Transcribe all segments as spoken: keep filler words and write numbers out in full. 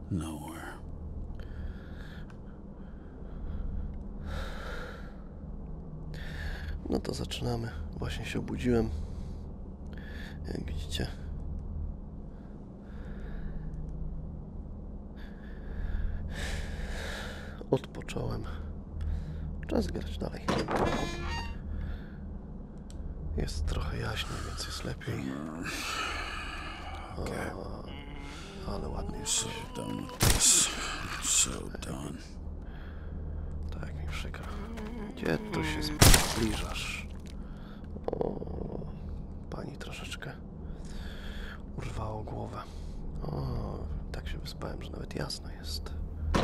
Nowhere. No to zaczynamy. Właśnie się obudziłem. Jak widzicie. Odpocząłem. Czas grać dalej. Jest trochę jaśniej, więc jest lepiej. O, ale ładnie jest. So done with this. So done. Tak mi przykro. Gdzie tu się zbliżasz? O, pani troszeczkę urwało głowę. O, tak się wyspałem, że nawet jasno jest.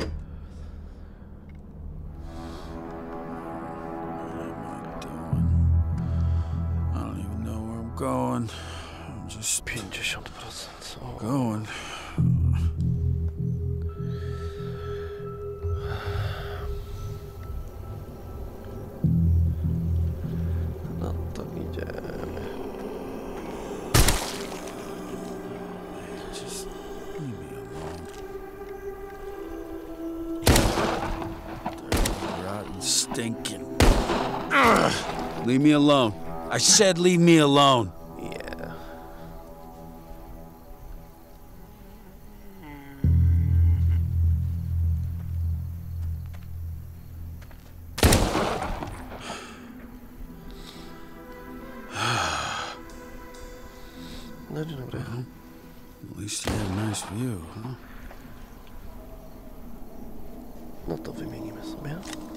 Going. I'm just pięćdziesiąt procent. O. Going. No to idziemy. Just leave me alone. Rotten, stinking. Ugh. Leave me alone. I said leave me alone. Yeah. No dzień dobry. Well, at least you have a nice view, huh? No to wymienimy sobie.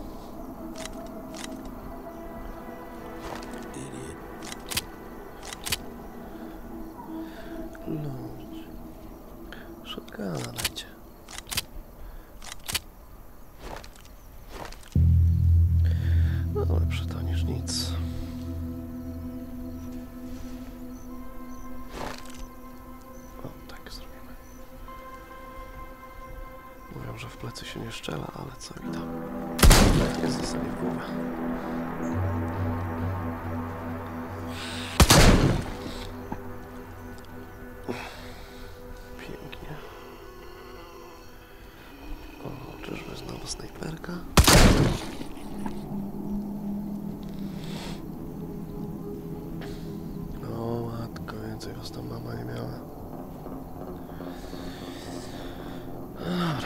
Ludź. Shotguna dajcie. No lepsze to niż nic. O, tak zrobimy. Mówią, że w plecy się nie szczela, ale co mi tam. Jest zostanie w głowę. Pięknie. O, czyżby znowu snajperka? O, matko, więcej was tam mama nie miała. Dobra.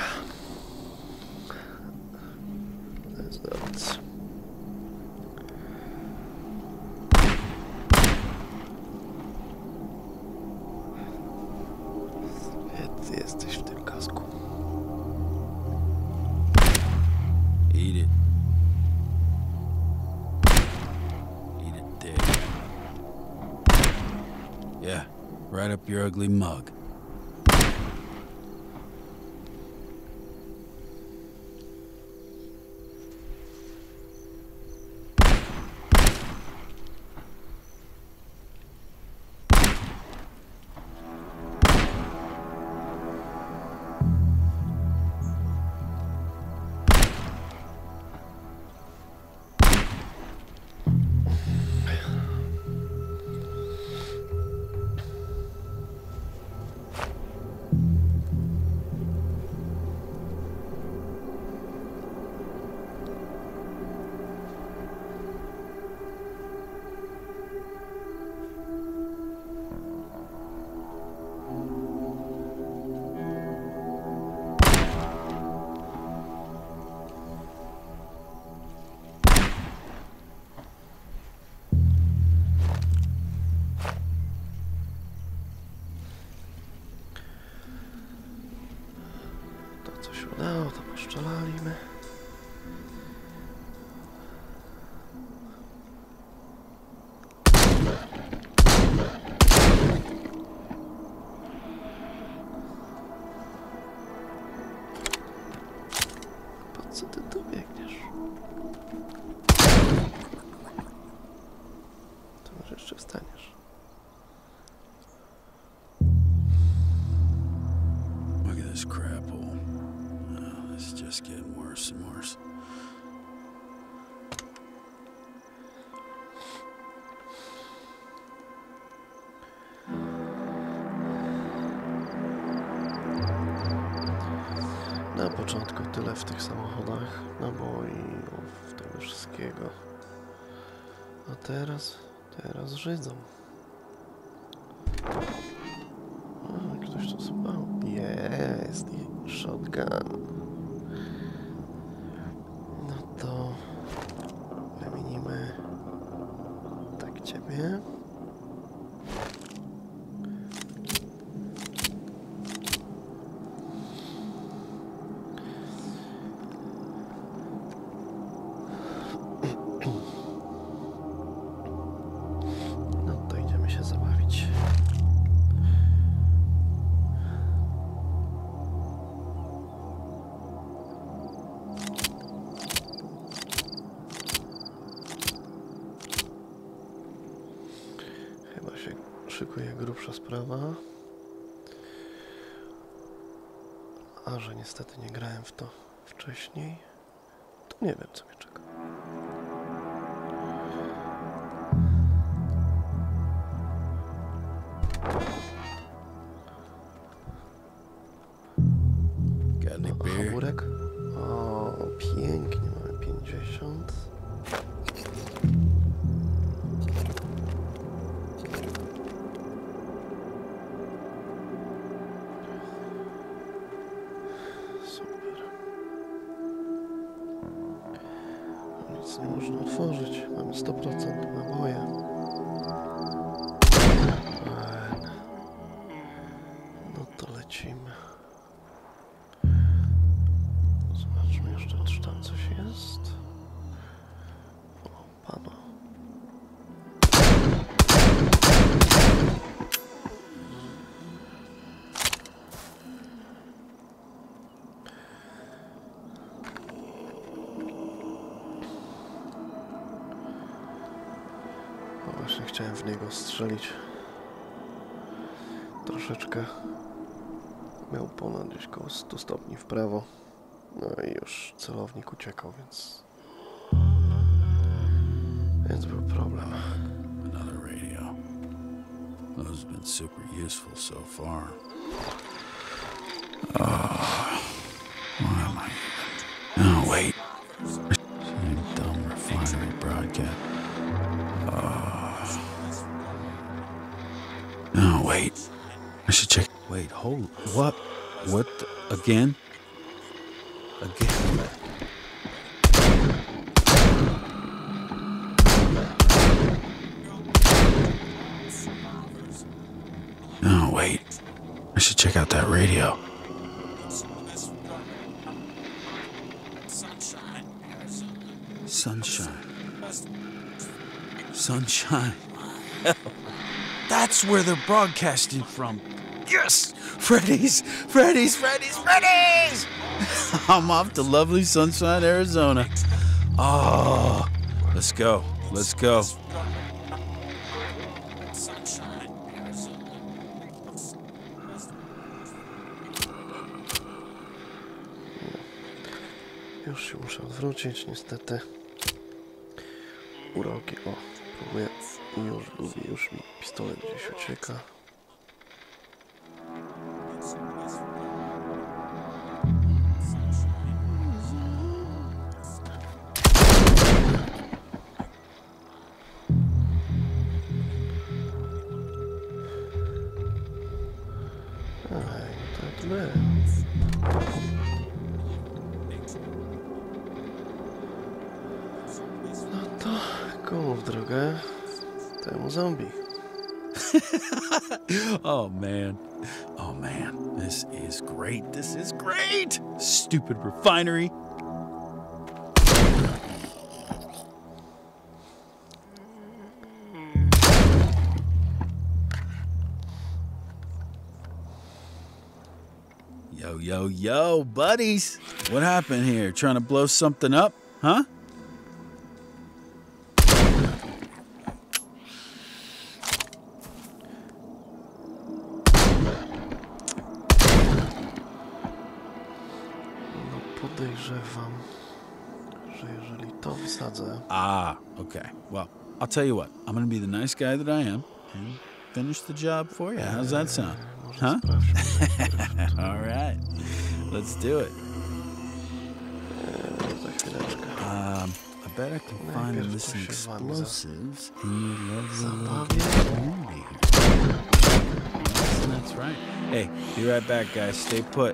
Let's do it. Ty jesteś w tym kasku. Eat it. Eat it, dick. Yeah, right up your ugly mug. No, to poszczelalimy. Po co ty tu biegniesz? To może jeszcze wstaniesz. Look at this crap hole. Oh, it's just getting worse and worse. początku tyle w tych samochodach, naboi, tego wszystkiego. A teraz, teraz żydzą. A, ktoś tu spał. Jest i shotgun. No to wymienimy tak ciebie. Szykuje grubsza sprawa. A że niestety nie grałem w to wcześniej, to nie wiem, co mnie czeka. No, chmurek. O, pięknie, mamy pięćdziesiąt. Nie można otworzyć. Mamy sto procent naboje. No to lecimy. Zobaczmy jeszcze, czy tam coś jest. O, pana. Właśnie chciałem w niego strzelić. Troszeczkę miał ponad gdzieś koło stu stopni w prawo. No i już celownik uciekał, więc... Więc był problem. Another radio. Those have been super useful so far. Oh, what am I even? Oh, wait. Same dumb refinery broadcast. Oh, wait. I should check. Wait, hold. What? What? The, again? Again? Oh, wait. I should check out that radio. Sunshine. Sunshine. That's where they're broadcasting from. Yes! Freddy's! Freddy's! Freddy's! Freddy's! I'm off to lovely Sunshine, Arizona. Oh, let's go. Let's go. Już się muszę odwrócić, niestety. Uroki, o, próbuję. Już, już, już mi pistolet gdzieś ucieka. Ej, to my. No to komu w drogę? Temu zombie. Oh man. Oh man. This is great. This is great. Stupid refinery. Yo, yo, yo, buddies. What happened here? Trying to blow something up? Huh? Podejrzewam, że jeżeli to wsadzę... Ah, okay. Well, I'll tell you what. I'm gonna be the nice guy that I am and finish the job for you. How's that sound? Huh? All right. Let's do it. bet I can find the missing explosives in your lovely little community here. Yes, that's right. Hey, be right back, guys. Stay put.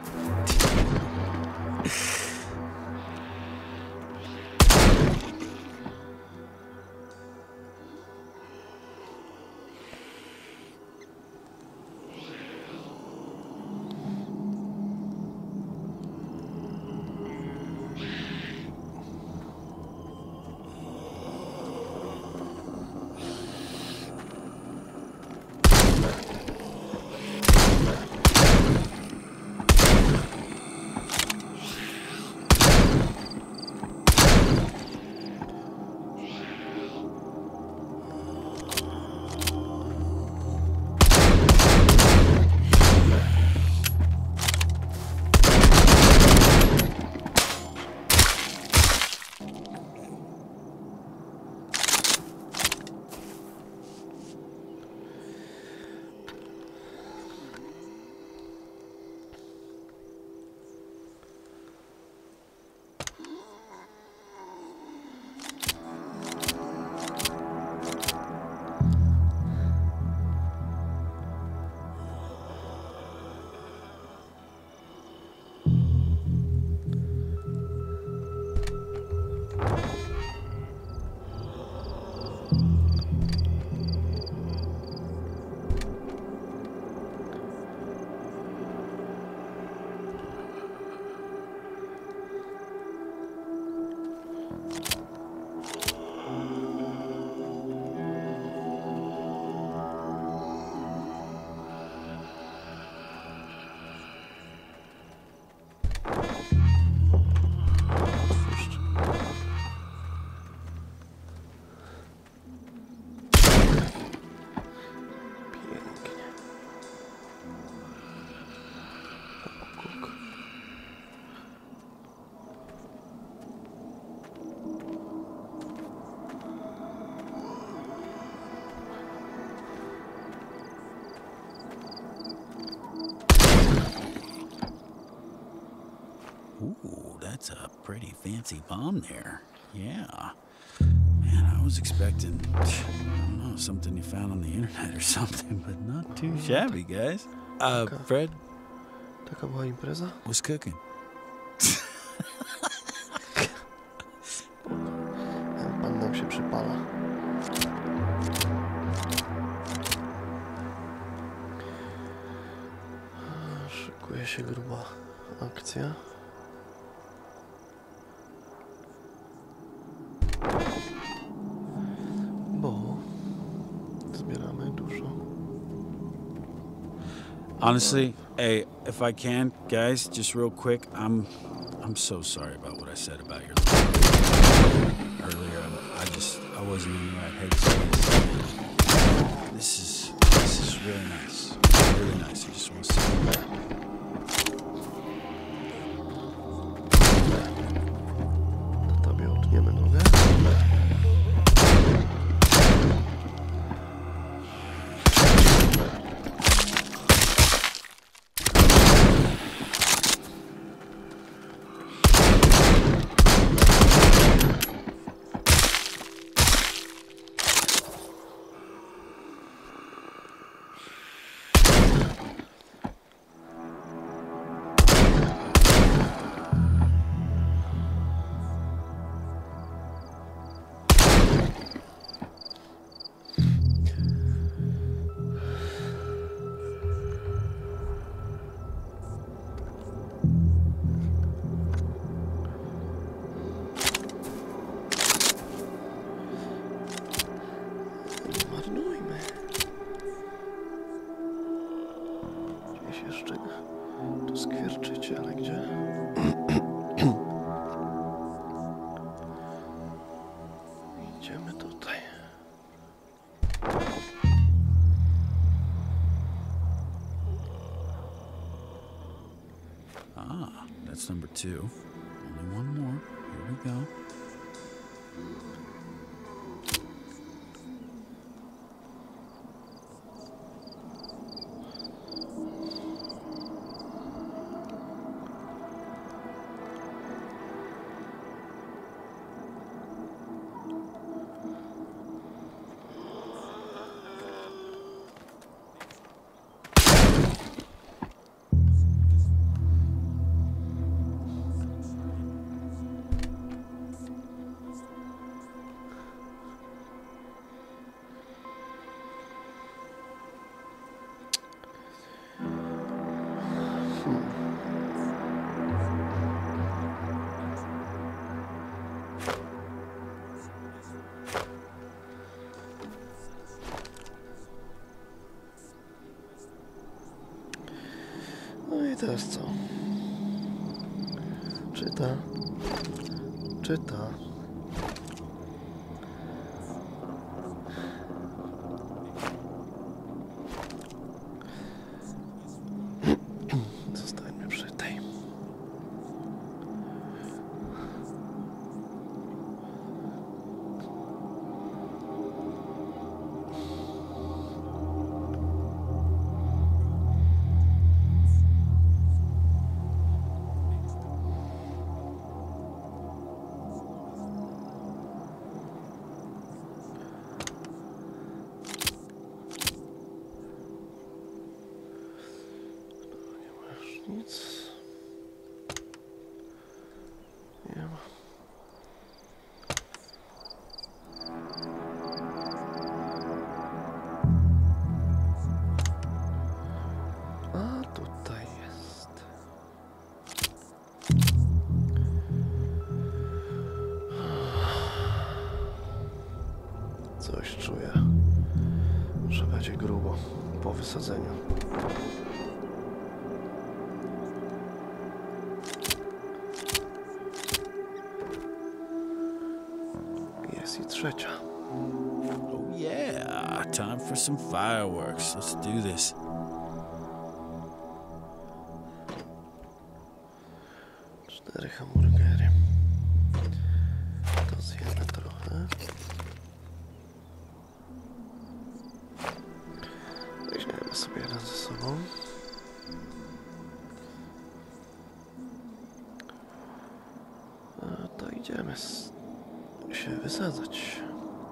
Ooh, that's a pretty fancy bomb there. Yeah. Man, I was expecting, I don't know, something you found on the internet or something, but not too shabby, guys. Uh, Fred? Taka była impreza? What's cooking? Pan nam się przypala. Szykuje się gruba akcja. Bo zbieramy dużo. Honestly, hey, if I can, guys, just real quick, I'm I'm so sorry about what I said about your earlier. I just I wasn't in the right headspace. This is this is really nice. Really nice. I just want to say that. Tobie utniemy nogę. Jeszcze tu skwierczycie, ale gdzie? Idziemy tutaj. Ah, that's number two. Only one more. Here we go. Czyta. Czyta. Zostańmy przy tej. Nic. Nie ma. A tutaj jest. Coś czuję, że będzie grubo po wysadzeniu. Jest i trzecia. Oh yeah, time for some fireworks. Let's do this. Cztery hamburgery. To zjemy trochę. Weźmiemy sobie jeden ze sobą. A to idziemy się wysadzać.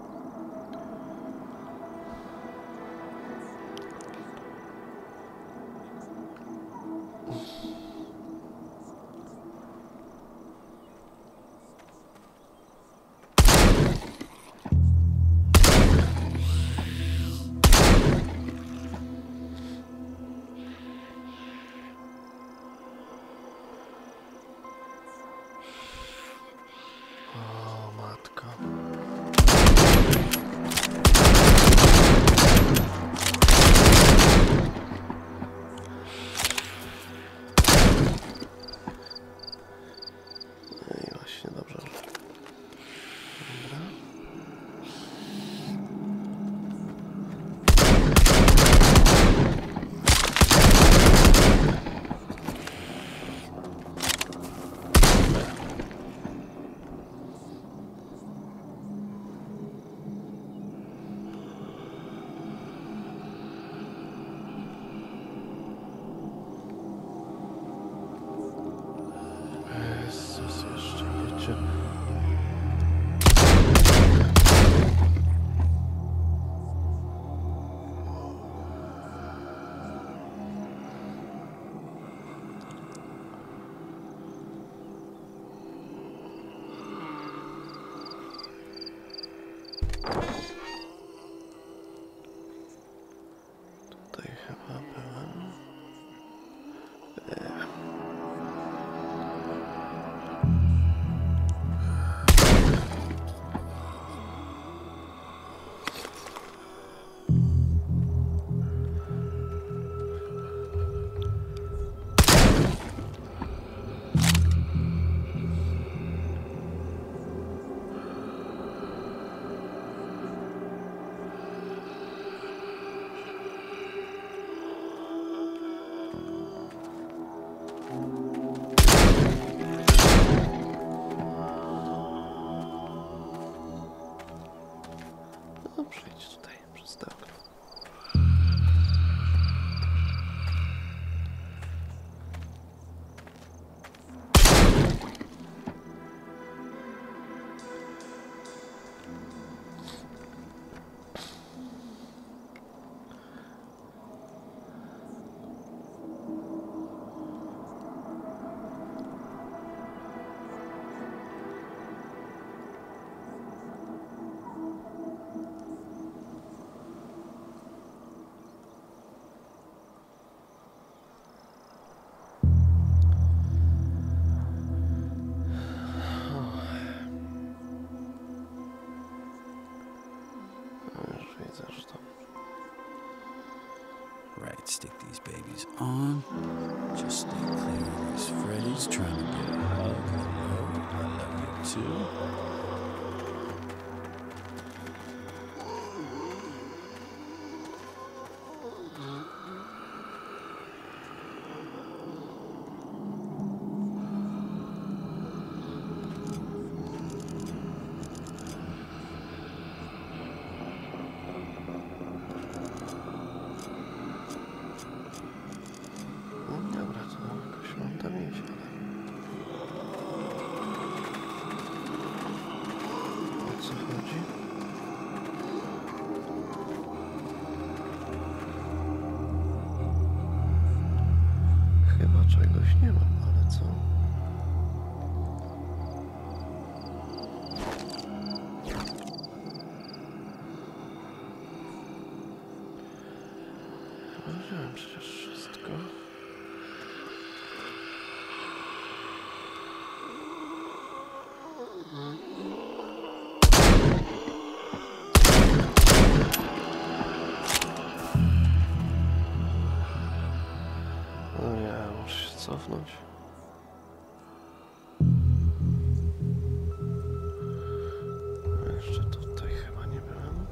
O matko. No i właśnie dobrze. Dobra. Jezus, jeszcze wiecie. Tutaj chyba byłem. Eee. No, przejdź tutaj przez te okno. Right, stick these babies on. Just stay clear of these Freddy's trying to get a hug. two. Czegoś nie mam, ale co? Chyba wziąłem przecież wszystko. No nie, muszę się cofnąć. Jeszcze tutaj chyba nie byłem.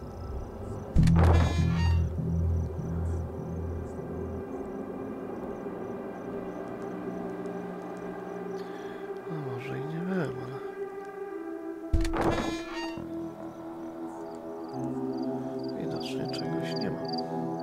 No może i nie byłem, ale... Widocznie czegoś nie mam.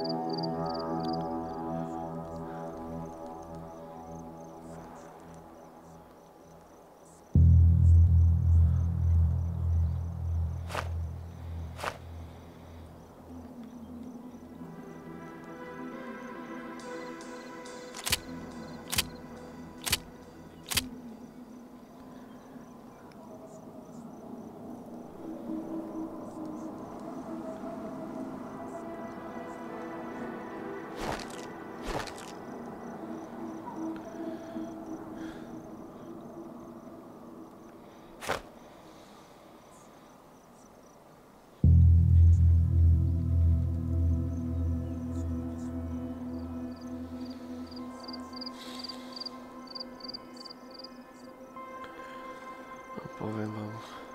Powiem wam,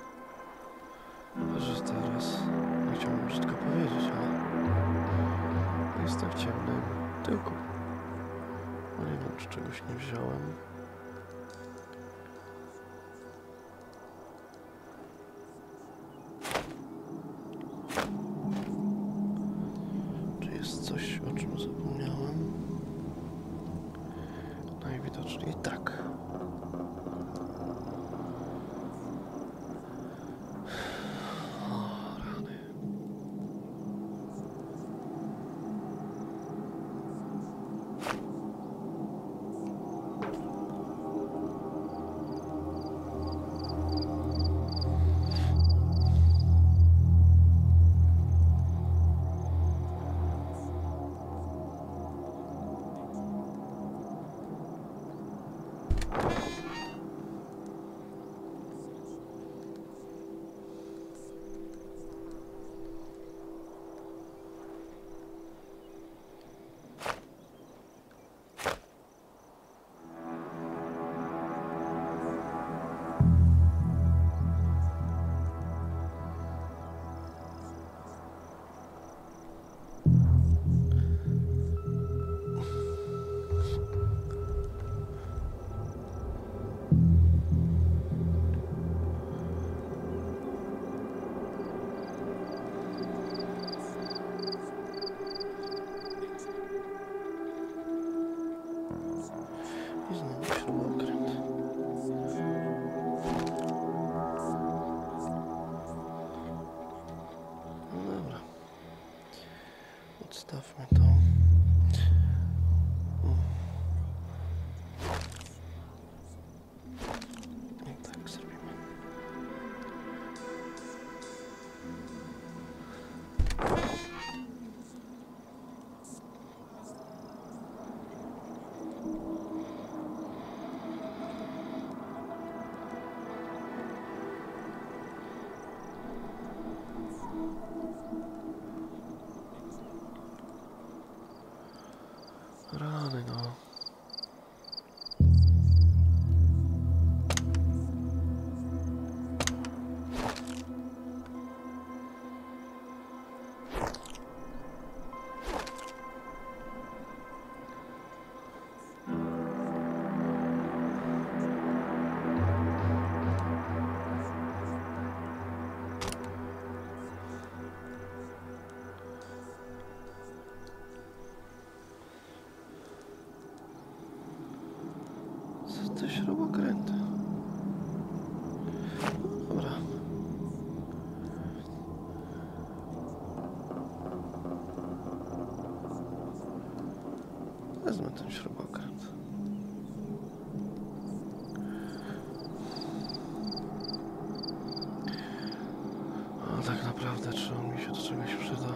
że teraz nie chciałbym brzydko powiedzieć, ale jestem w ciemnym tyłku. Bo nie wiem, czy czegoś nie wziąłem. Czy jest coś, o czym zapomniałem? Najwidoczniej tak. I znowu śrubokręt. No dobra. Odstawmy to. I tak zrobimy. te śrubokręty. Dobra. Wezmę ten śrubokręt. A tak naprawdę, czy on mi się do czegoś przyda?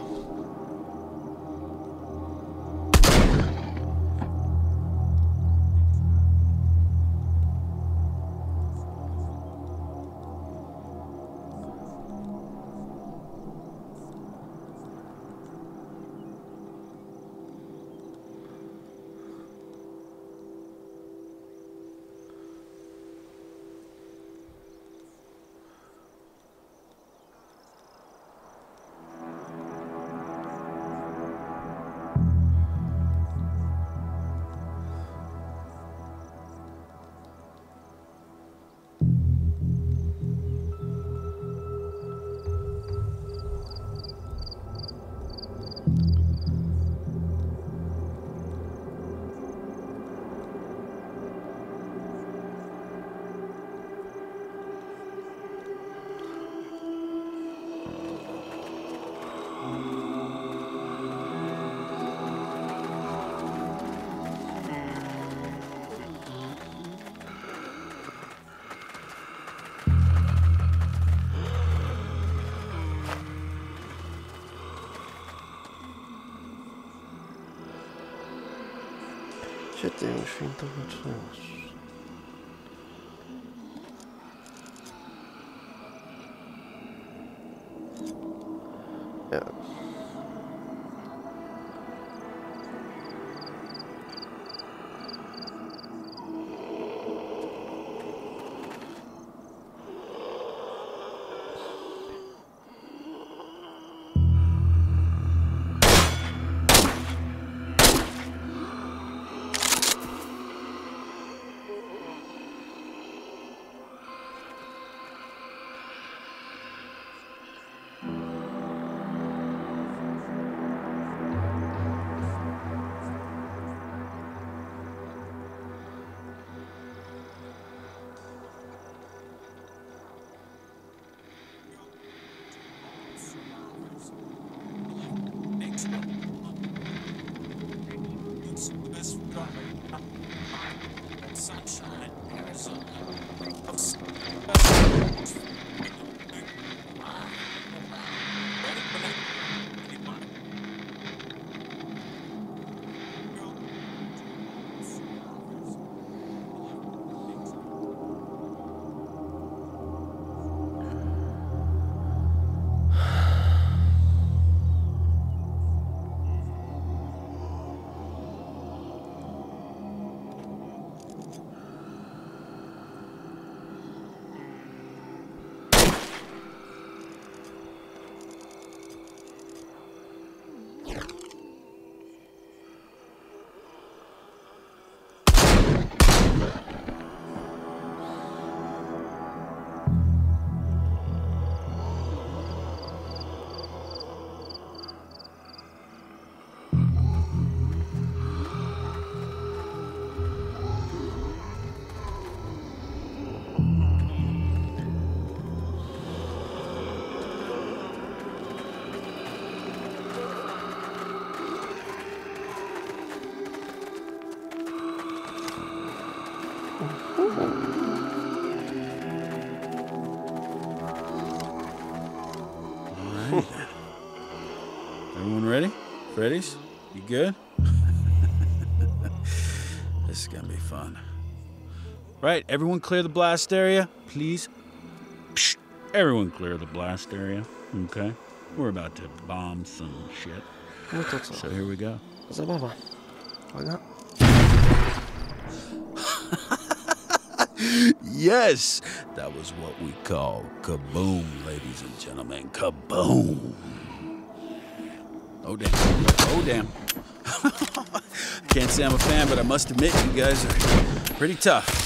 Gdzie ty ją święto wytrzymasz? Nie. Sunshine, Arizona. Alright. Everyone ready? Freddy's? You good? This is gonna be fun. Right, everyone clear the blast area, please. Psh, everyone clear the blast area, okay? We're about to bomb some shit. No to co? So here we go. Zabawa. Uwaga. Yes, that was what we call kaboom, ladies and gentlemen. Kaboom. Oh, damn. Oh, damn. Can't say I'm a fan, but I must admit you guys are pretty tough.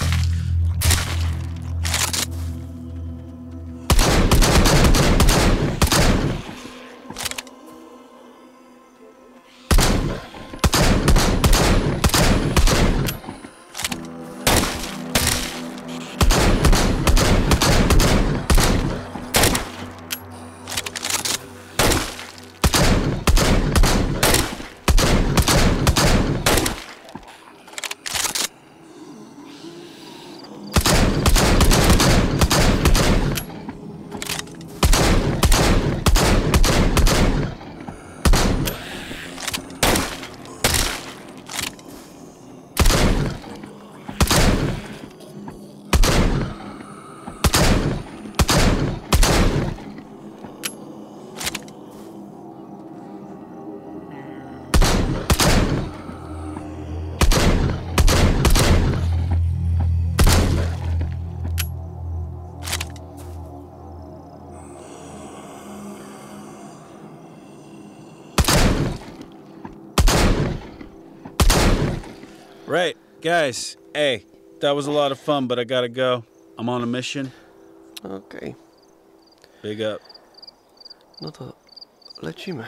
Right, guys, hey, that was a lot of fun, but I gotta go. I'm on a mission. Okej. Okay. Big up. No to lecimy.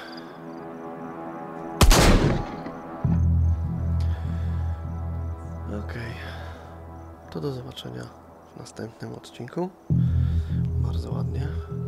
Okej. Okay. To do zobaczenia w następnym odcinku. Bardzo ładnie.